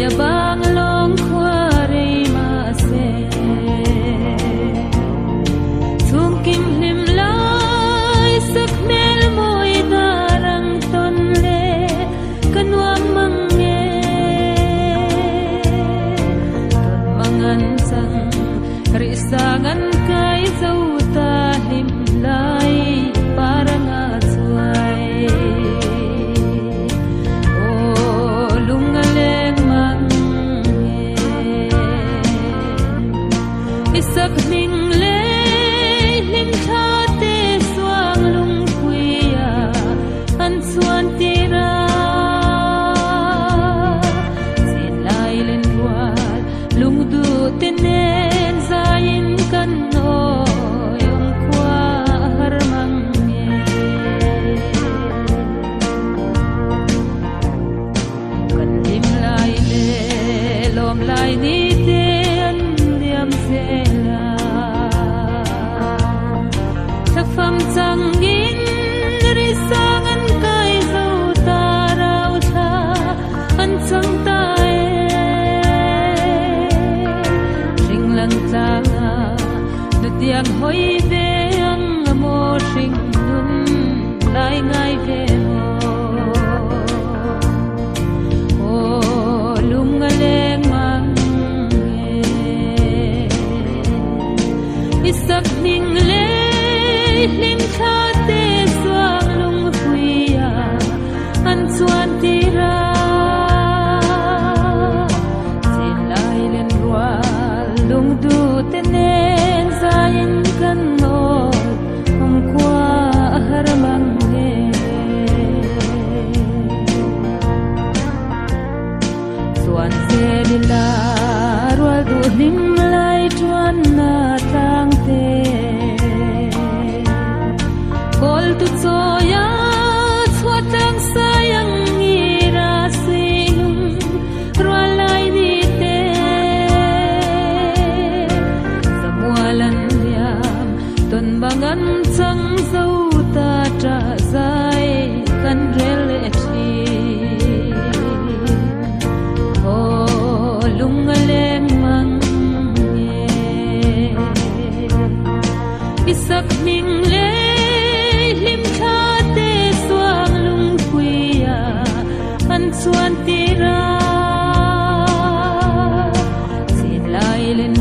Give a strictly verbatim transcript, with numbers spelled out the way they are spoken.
bang long khwari ma se thum kim lim lai sak mel moi darang ton le kanwa mange ton mangan sang ri sangan kai zau ta lim lai parang a chuai isak ming le lim tha te suang lung kuya an suan tira sin lai len wal lung du tenen zain kan no yong kwa har mang nge kan lim lai le lom lai ni te an diam se pham chang in ri sangan kai zo ta rau tha an chang ta e ring lang chang nu tiang hoi ve ang mo sing nun lai ngai ve mo o lung leng mang isak ning le lim tha te suang lung huya an chuan tira sin lai len rual lung du tenen zain kan no om kwa har mang nge chuan se lila rual du lim lai chuan na tang te kol tu choya chhuatang sayang ngira sinum rualai ni te samualan liam ton bangan chang zo ta tra zai kan rel ethi o lung leng mang isak ming le lim tha te suang lung kuya an chuan tira sin lai len